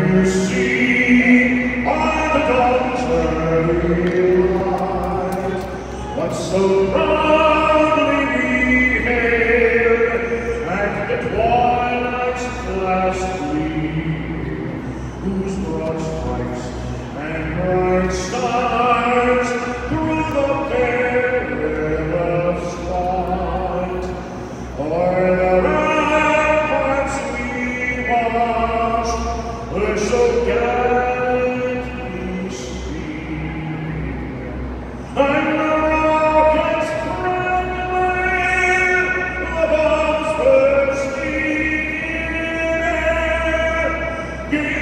you see are the dawn's early light, what so proudly we hailed at the twilight's last gleam, whose broad stripes and bright stars through the perilous fight o'er the ramparts we watched were so gallantly streaming, and the rockets crackling, the bombs bursting in air,